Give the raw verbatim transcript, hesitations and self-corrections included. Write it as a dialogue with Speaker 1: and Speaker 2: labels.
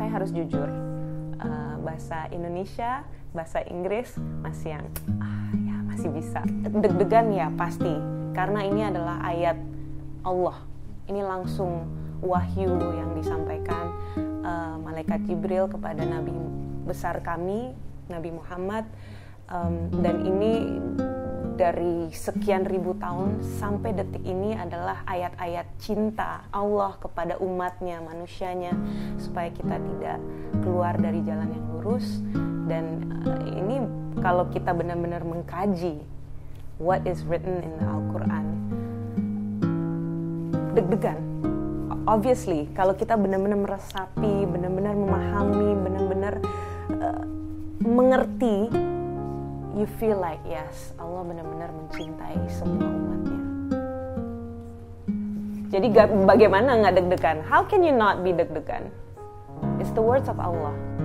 Speaker 1: saya harus jujur, uh, bahasa Indonesia, bahasa Inggris masih yang ah, ya masih bisa. Deg-degan ya pasti, karena ini adalah ayat Allah. Ini langsung wahyu yang disampaikan uh, malaikat Jibril kepada Nabi besar kami, Nabi Muhammad, um, dan ini dari sekian ribu tahun sampai detik ini adalah ayat-ayat cinta Allah kepada umatnya, manusianya, supaya kita tidak keluar dari jalan yang lurus. Dan uh, ini kalau kita benar-benar mengkaji what is written in the Al-Quran, deg-degan. Obviously, kalau kita benar-benar meresapi, benar-benar memahami, benar-benar uh, mengerti, you feel like yes, Allah benar-benar mencintai semua umatnya. Jadi bagaimana nggak deg-degan? How can you not be deg-degan? It's the words of Allah.